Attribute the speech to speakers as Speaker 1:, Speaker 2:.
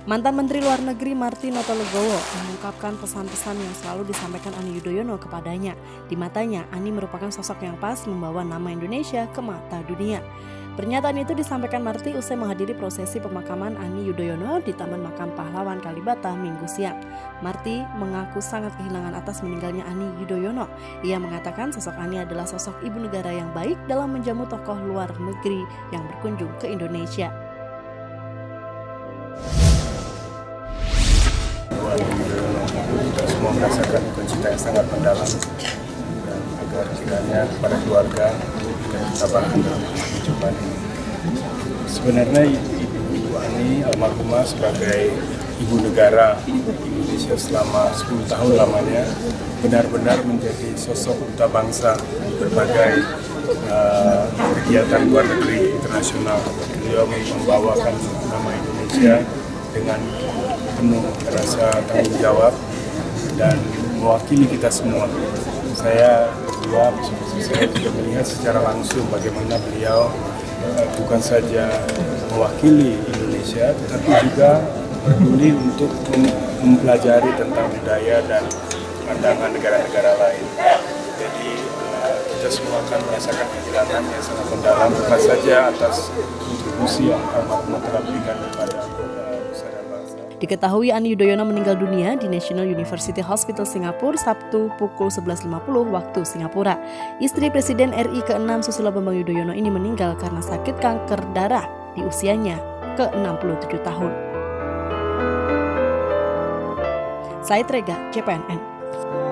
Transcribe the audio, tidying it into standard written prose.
Speaker 1: Mantan Menteri Luar Negeri Marty Natalegawa mengungkapkan pesan-pesan yang selalu disampaikan Ani Yudhoyono kepadanya. Di matanya, Ani merupakan sosok yang pas membawa nama Indonesia ke mata dunia. Pernyataan itu disampaikan Marty usai menghadiri prosesi pemakaman Ani Yudhoyono di Taman Makam Pahlawan Kalibata Minggu siang. Marty mengaku sangat kehilangan atas meninggalnya Ani Yudhoyono. Ia mengatakan sosok Ani adalah sosok ibu negara yang baik dalam menjamu tokoh luar negeri yang berkunjung ke Indonesia.
Speaker 2: Kita semua merasakan duka cita yang sangat mendalam, dan agar kiranya kepada keluarga dan ketabahan dalam kehidupan ini. Sebenarnya Ibu Ani almarhumah sebagai ibu negara Indonesia selama 10 tahun lamanya benar-benar menjadi sosok duta bangsa di berbagai kegiatan luar negeri internasional. Beliau membawakan nama Indonesia dengan penuh rasa tanggung jawab dan mewakili kita semua. Saya berdua, saya juga melihat secara langsung bagaimana beliau bukan saja mewakili Indonesia, tetapi juga peduli untuk mempelajari tentang budaya dan pandangan negara-negara lain. Jadi kita semua akan merasakan kehilangan yang sangat mendalam, bukan saja atas kontribusi yang almarhumah telah berikan kepada bangsa dan bangsa.
Speaker 1: Diketahui Ani Yudhoyono meninggal dunia di National University Hospital Singapura Sabtu pukul 11.50 waktu Singapura. Istri Presiden RI ke-6 Susilo Bambang Yudhoyono ini meninggal karena sakit kanker darah di usianya ke-67 tahun. Said Rega, CPNN.